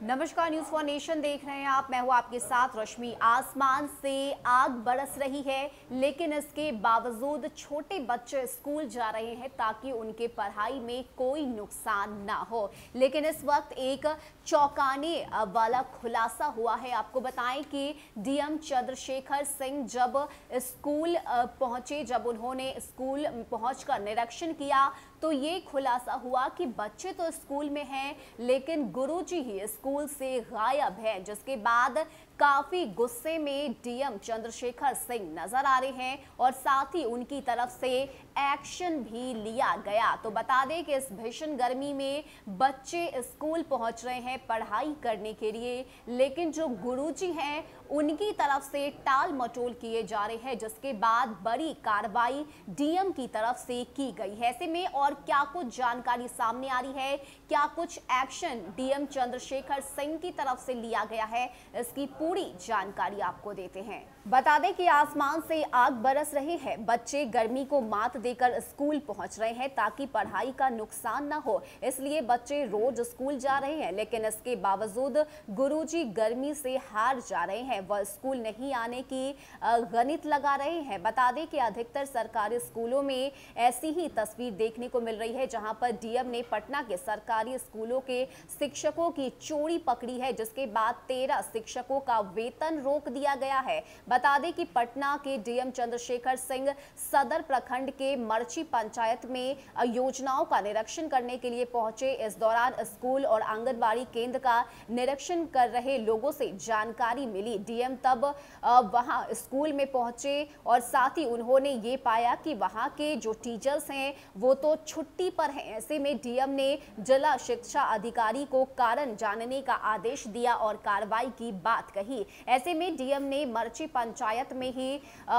नमस्कार, news for nation देख रहे हैं आप। मैं हूं आपके साथ रश्मि। आसमान से आग बरस रही है, लेकिन इसके बावजूद छोटे बच्चे स्कूल जा रहे हैं ताकि उनके पढ़ाई में कोई नुकसान ना हो। लेकिन इस वक्त एक चौंकाने वाला खुलासा हुआ है। आपको बताएं कि डीएम चंद्रशेखर सिंह जब स्कूल पहुंचे, जब उन्होंने स्कूल पहुंचकर निरीक्षण किया तो ये खुलासा हुआ कि बच्चे तो स्कूल में हैं, लेकिन गुरुजी ही स्कूल से गायब है। जिसके बाद काफी गुस्से में डीएम चंद्रशेखर सिंह नजर आ रहे हैं और साथ ही उनकी तरफ से एक्शन भी लिया गया। तो बता दें कि इस भीषण गर्मी में बच्चे स्कूल पहुंच रहे हैं पढ़ाई करने के लिए, लेकिन जो गुरुजी हैं उनकी तरफ से टाल मटोल किए जा रहे हैं, जिसके बाद बड़ी कार्रवाई डीएम की तरफ से की गई है। ऐसे में और क्या कुछ जानकारी सामने आ रही है, क्या कुछ एक्शन डीएम चंद्रशेखर सिंह की तरफ से लिया गया है, इसकी पूरी जानकारी आपको देते हैं। बता दें कि आसमान से आग बरस रही है। बच्चे गर्मी को मात देकर स्कूल पहुंच रहे हैं ताकि पढ़ाई का नुकसान ना हो, इसलिए बच्चे रोज स्कूल जा रहे हैं। लेकिन इसके बावजूद गुरुजी गर्मी से हार जा रहे हैं, वह स्कूल नहीं आने की गणित लगा रहे हैं। बता दें कि अधिकतर सरकारी स्कूलों में ऐसी ही तस्वीर देखने को मिल रही है, जहां पर डीएम ने पटना के सरकारी स्कूलों के शिक्षकों की चोरी पकड़ी है, जिसके बाद 13 शिक्षकों का वेतन रोक दिया गया है। बता दें कि पटना के डीएम चंद्रशेखर सिंह सदर प्रखंड के मर्ची पंचायत में योजनाओं का निरीक्षण करने के लिए पहुंचे। इस दौरान स्कूल और आंगनबाड़ी केंद्र का निरीक्षण कर रहे लोगों से जानकारी मिली। डीएम तब वहां स्कूल में पहुंचे और साथ ही उन्होंने ये पाया कि वहां के जो टीचर्स हैं वो तो छुट्टी पर हैं। ऐसे में डीएम ने जिला शिक्षा अधिकारी को कारण जानने का आदेश दिया और कार्रवाई की बात कही। ऐसे में डीएम ने मर्ची पंचायत में ही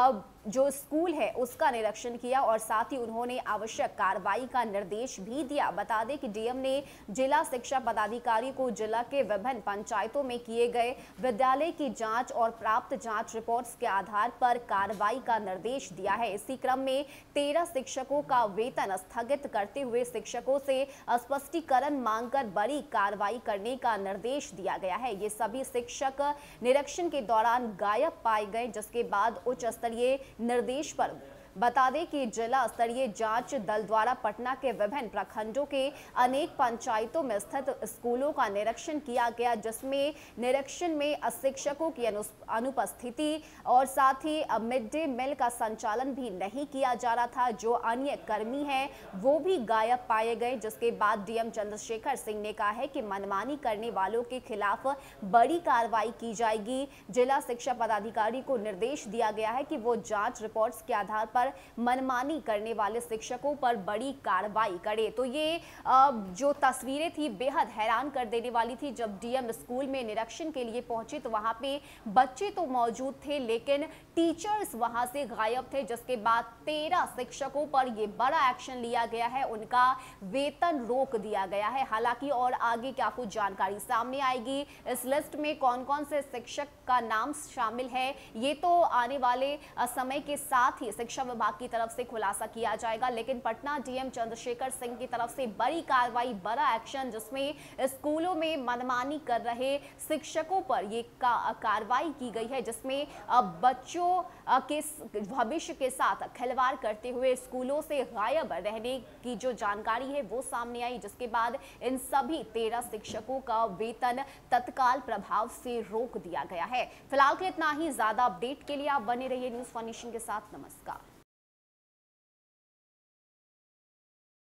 जो स्कूल है उसका निरीक्षण किया और साथ ही उन्होंने आवश्यक कार्रवाई का निर्देश भी दिया। बता दें कि डीएम ने जिला शिक्षा पदाधिकारी को जिला के विभिन्न पंचायतों में किए गए विद्यालय की जांच और प्राप्त जांच रिपोर्ट्स के आधार पर कार्रवाई का निर्देश दिया है। इसी क्रम में 13 शिक्षकों का वेतन स्थगित करते हुए शिक्षकों से स्पष्टीकरण मांगकर बड़ी कार्रवाई करने का निर्देश दिया गया है। ये सभी शिक्षक निरीक्षण के दौरान गायब पाए गए, जिसके बाद उच्च स्तरीय निर्देश पर बता दें कि जिला स्तरीय जांच दल द्वारा पटना के विभिन्न प्रखंडों के अनेक पंचायतों में स्थित स्कूलों का निरीक्षण किया गया, जिसमें निरीक्षण में शिक्षकों की अनुपस्थिति और साथ ही मिड डे मील का संचालन भी नहीं किया जा रहा था। जो अन्य कर्मी हैं वो भी गायब पाए गए, जिसके बाद डीएम चंद्रशेखर सिंह ने कहा है कि मनमानी करने वालों के खिलाफ बड़ी कार्रवाई की जाएगी। जिला शिक्षा पदाधिकारी को निर्देश दिया गया है कि वो जांच रिपोर्ट्स के आधार पर मनमानी करने वाले शिक्षकों पर बड़ी कार्रवाई करे। तो ये जो तस्वीरें थी बेहद हैरान कर देने वाली थी। जब डीएम स्कूल में निरीक्षण के लिए पहुंचे तो वहां पे बच्चे तो मौजूद थे, लेकिन टीचर्स वहां से गायब थे, जिसके बाद 13 शिक्षकों पर ये बड़ा एक्शन लिया गया है, उनका वेतन रोक दिया गया है। हालांकि और आगे क्या कुछ जानकारी सामने आएगी, इस लिस्ट में कौन कौन से शिक्षक का नाम शामिल है, ये तो आने वाले समय के साथ ही शिक्षा विभाग की तरफ से खुलासा किया जाएगा। लेकिन पटना डीएम चंद्रशेखर सिंह की तरफ से बड़ी कार्रवाई, बड़ा एक्शन, जिसमें स्कूलों में मनमानी कर रहे शिक्षकों पर ये कार्रवाई की गई है, जिसमें बच्चों के भविष्य के साथ खिलवाड़ करते हुए स्कूलों से गायब रहने की जो जानकारी है वो सामने आई, जिसके बाद इन सभी 13 शिक्षकों का वेतन तत्काल प्रभाव से रोक दिया गया है। फिलहाल के इतना ही। ज्यादा अपडेट के लिए आप बने रहिए न्यूज फॉर नेशन के साथ। नमस्कार।